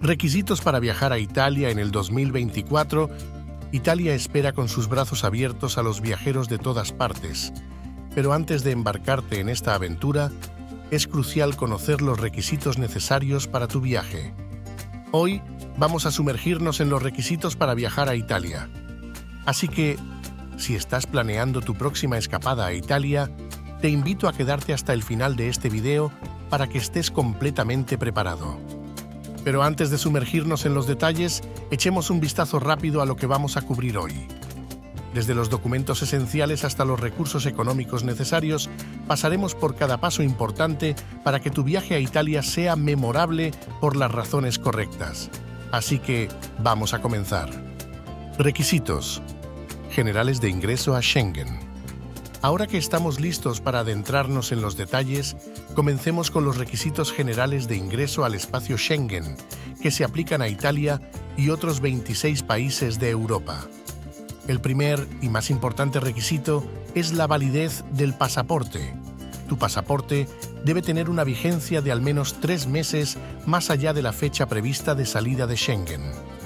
Requisitos para viajar a Italia en el 2024. Italia espera con sus brazos abiertos a los viajeros de todas partes. Pero antes de embarcarte en esta aventura, es crucial conocer los requisitos necesarios para tu viaje. Hoy vamos a sumergirnos en los requisitos para viajar a Italia. Así que, si estás planeando tu próxima escapada a Italia, te invito a quedarte hasta el final de este video para que estés completamente preparado. Pero antes de sumergirnos en los detalles, echemos un vistazo rápido a lo que vamos a cubrir hoy. Desde los documentos esenciales hasta los recursos económicos necesarios, pasaremos por cada paso importante para que tu viaje a Italia sea memorable por las razones correctas. Así que, vamos a comenzar. Requisitos generales de ingreso a Schengen. Ahora que estamos listos para adentrarnos en los detalles, comencemos con los requisitos generales de ingreso al espacio Schengen, que se aplican a Italia y otros 26 países de Europa. El primer y más importante requisito es la validez del pasaporte. Tu pasaporte debe tener una vigencia de al menos 3 meses más allá de la fecha prevista de salida de Schengen.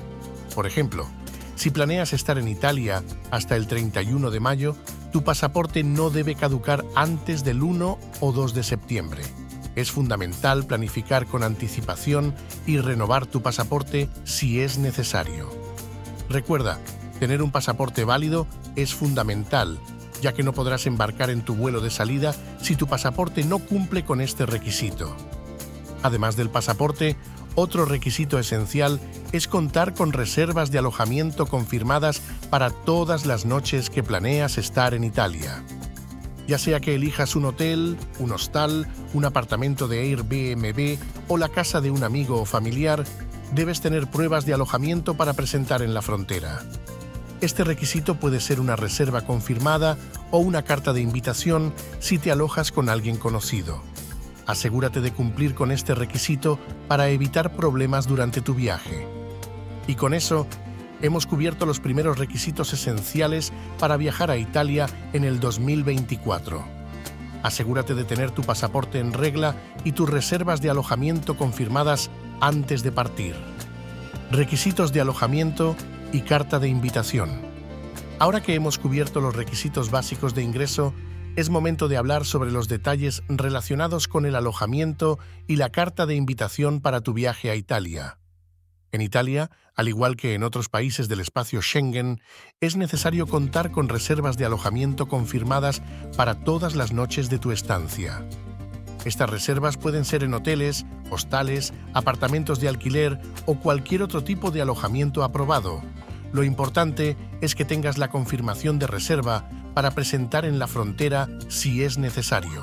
Por ejemplo, si planeas estar en Italia hasta el 31 de mayo, tu pasaporte no debe caducar antes del 1 o 2 de septiembre. Es fundamental planificar con anticipación y renovar tu pasaporte si es necesario. Recuerda, tener un pasaporte válido es fundamental, ya que no podrás embarcar en tu vuelo de salida si tu pasaporte no cumple con este requisito. Además del pasaporte, otro requisito esencial es contar con reservas de alojamiento confirmadas para todas las noches que planeas estar en Italia. Ya sea que elijas un hotel, un hostal, un apartamento de Airbnb o la casa de un amigo o familiar, debes tener pruebas de alojamiento para presentar en la frontera. Este requisito puede ser una reserva confirmada o una carta de invitación si te alojas con alguien conocido. Asegúrate de cumplir con este requisito para evitar problemas durante tu viaje. Y con eso, hemos cubierto los primeros requisitos esenciales para viajar a Italia en el 2024. Asegúrate de tener tu pasaporte en regla y tus reservas de alojamiento confirmadas antes de partir. Requisitos de alojamiento y carta de invitación. Ahora que hemos cubierto los requisitos básicos de ingreso, es momento de hablar sobre los detalles relacionados con el alojamiento y la carta de invitación para tu viaje a Italia. En Italia, al igual que en otros países del espacio Schengen, es necesario contar con reservas de alojamiento confirmadas para todas las noches de tu estancia. Estas reservas pueden ser en hoteles, hostales, apartamentos de alquiler o cualquier otro tipo de alojamiento aprobado. Lo importante es que tengas la confirmación de reserva para presentar en la frontera si es necesario.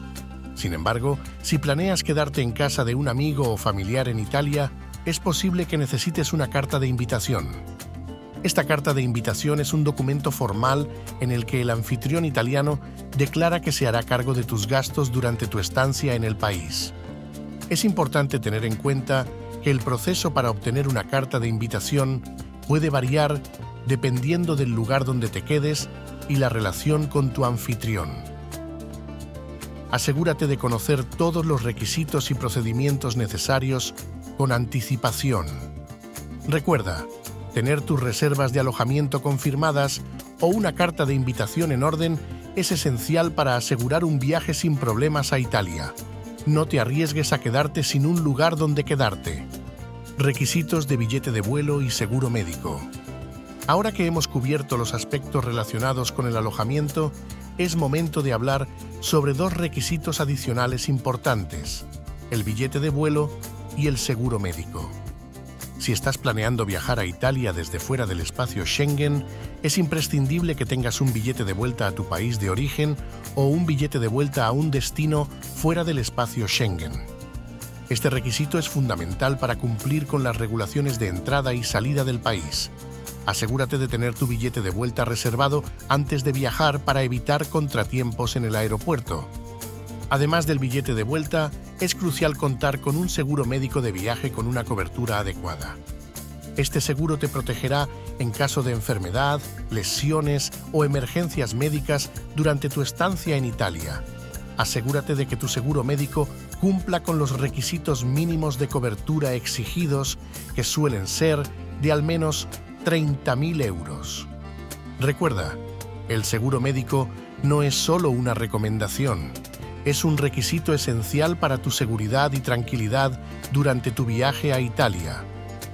Sin embargo, si planeas quedarte en casa de un amigo o familiar en Italia, es posible que necesites una carta de invitación. Esta carta de invitación es un documento formal en el que el anfitrión italiano declara que se hará cargo de tus gastos durante tu estancia en el país. Es importante tener en cuenta que el proceso para obtener una carta de invitación puede variar dependiendo del lugar donde te quedes y la relación con tu anfitrión. Asegúrate de conocer todos los requisitos y procedimientos necesarios con anticipación. Recuerda, tener tus reservas de alojamiento confirmadas o una carta de invitación en orden es esencial para asegurar un viaje sin problemas a Italia. No te arriesgues a quedarte sin un lugar donde quedarte. Requisitos de billete de vuelo y seguro médico. Ahora que hemos cubierto los aspectos relacionados con el alojamiento, es momento de hablar sobre dos requisitos adicionales importantes: el billete de vuelo y el seguro médico. Si estás planeando viajar a Italia desde fuera del espacio Schengen, es imprescindible que tengas un billete de vuelta a tu país de origen o un billete de vuelta a un destino fuera del espacio Schengen. Este requisito es fundamental para cumplir con las regulaciones de entrada y salida del país. Asegúrate de tener tu billete de vuelta reservado antes de viajar para evitar contratiempos en el aeropuerto. Además del billete de vuelta, es crucial contar con un seguro médico de viaje con una cobertura adecuada. Este seguro te protegerá en caso de enfermedad, lesiones o emergencias médicas durante tu estancia en Italia. Asegúrate de que tu seguro médico cumpla con los requisitos mínimos de cobertura exigidos, que suelen ser de al menos 30.000 euros. Recuerda, el seguro médico no es solo una recomendación, es un requisito esencial para tu seguridad y tranquilidad durante tu viaje a Italia.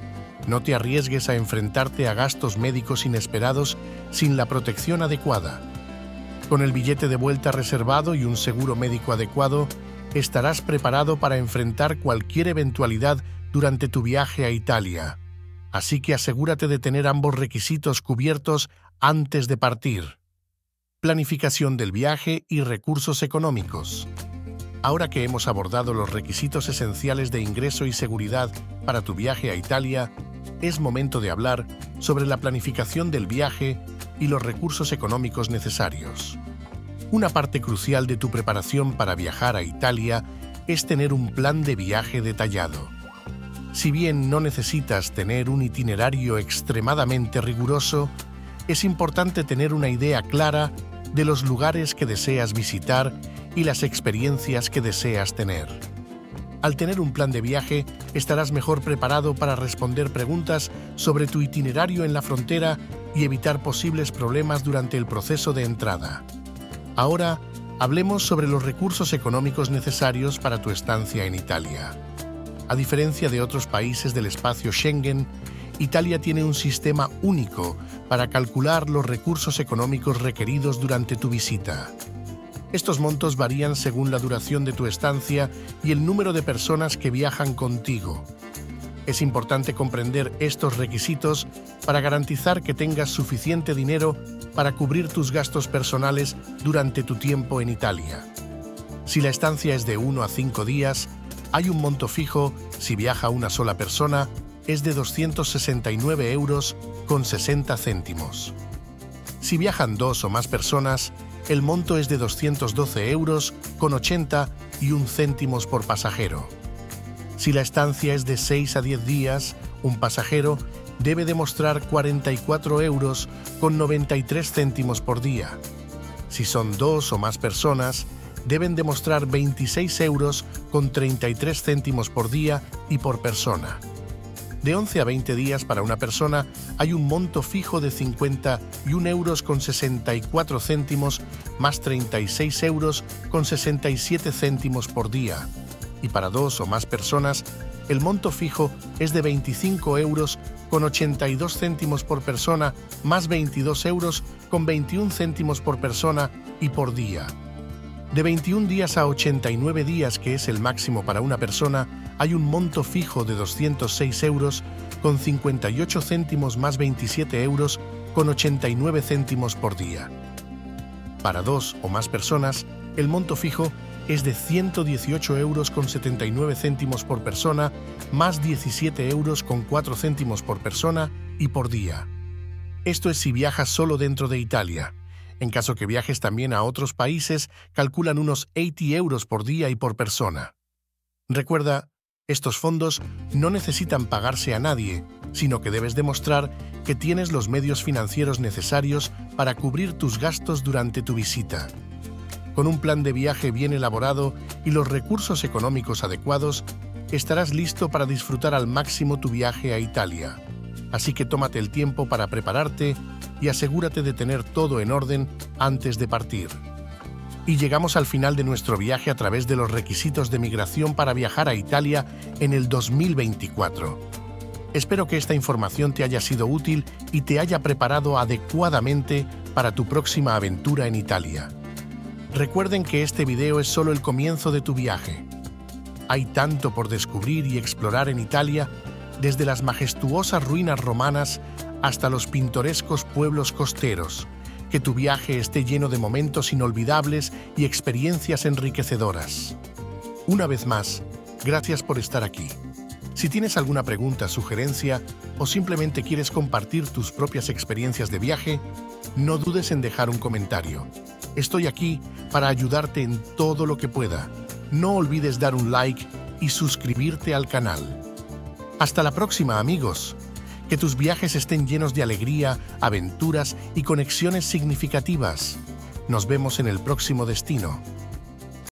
No te arriesgues a enfrentarte a gastos médicos inesperados sin la protección adecuada. Con el billete de vuelta reservado y un seguro médico adecuado, estarás preparado para enfrentar cualquier eventualidad durante tu viaje a Italia. Así que asegúrate de tener ambos requisitos cubiertos antes de partir. Planificación del viaje y recursos económicos. Ahora que hemos abordado los requisitos esenciales de ingreso y seguridad para tu viaje a Italia, es momento de hablar sobre la planificación del viaje y los recursos económicos necesarios. Una parte crucial de tu preparación para viajar a Italia es tener un plan de viaje detallado. Si bien no necesitas tener un itinerario extremadamente riguroso, es importante tener una idea clara de los lugares que deseas visitar y las experiencias que deseas tener. Al tener un plan de viaje, estarás mejor preparado para responder preguntas sobre tu itinerario en la frontera y evitar posibles problemas durante el proceso de entrada. Ahora, hablemos sobre los recursos económicos necesarios para tu estancia en Italia. A diferencia de otros países del espacio Schengen, Italia tiene un sistema único para calcular los recursos económicos requeridos durante tu visita. Estos montos varían según la duración de tu estancia y el número de personas que viajan contigo. Es importante comprender estos requisitos para garantizar que tengas suficiente dinero para cubrir tus gastos personales durante tu tiempo en Italia. Si la estancia es de 1 a 5 días, hay un monto fijo. Si viaja una sola persona, es de 269 euros con 60 céntimos. Si viajan 2 o más personas, el monto es de 212 euros con 81 céntimos por pasajero. Si la estancia es de 6 a 10 días, un pasajero debe demostrar 44 euros con 93 céntimos por día. Si son 2 o más personas, deben demostrar 26 euros con 33 céntimos por día y por persona. De 11 a 20 días para una persona hay un monto fijo de 51 euros con 64 céntimos más 36 euros con 67 céntimos por día. Y para 2 o más personas, el monto fijo es de 25 euros con 82 céntimos por persona más 22 euros con 21 céntimos por persona y por día. De 21 días a 89 días, que es el máximo para una persona, hay un monto fijo de 206 euros con 58 céntimos más 27 euros con 89 céntimos por día. Para 2 o más personas, el monto fijo es de 118 euros con 79 céntimos por persona más 17 euros con 4 céntimos por persona y por día. Esto es si viajas solo dentro de Italia. En caso que viajes también a otros países, calculan unos 80 euros por día y por persona. Recuerda, estos fondos no necesitan pagarse a nadie, sino que debes demostrar que tienes los medios financieros necesarios para cubrir tus gastos durante tu visita. Con un plan de viaje bien elaborado y los recursos económicos adecuados, estarás listo para disfrutar al máximo tu viaje a Italia. Así que tómate el tiempo para prepararte y asegúrate de tener todo en orden antes de partir. Y llegamos al final de nuestro viaje a través de los requisitos de migración para viajar a Italia en el 2024. Espero que esta información te haya sido útil y te haya preparado adecuadamente para tu próxima aventura en Italia. Recuerden que este video es solo el comienzo de tu viaje. Hay tanto por descubrir y explorar en Italia, desde las majestuosas ruinas romanas hasta los pintorescos pueblos costeros. Que tu viaje esté lleno de momentos inolvidables y experiencias enriquecedoras. Una vez más, gracias por estar aquí. Si tienes alguna pregunta, sugerencia o simplemente quieres compartir tus propias experiencias de viaje, no dudes en dejar un comentario. Estoy aquí para ayudarte en todo lo que pueda. No olvides dar un like y suscribirte al canal. Hasta la próxima, amigos. Que tus viajes estén llenos de alegría, aventuras y conexiones significativas. Nos vemos en el próximo destino.